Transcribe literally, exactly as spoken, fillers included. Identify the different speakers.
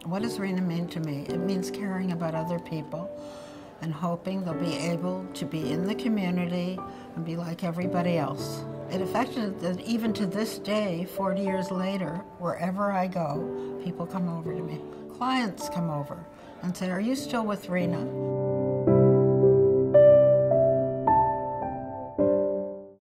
Speaker 1: What does Reena mean to me? It means caring about other people and hoping they'll be able to be in the community and be like everybody else. It affected that even to this day, forty years later, wherever I go, people come over to me. Clients come over and say, "Are you still with Reena?"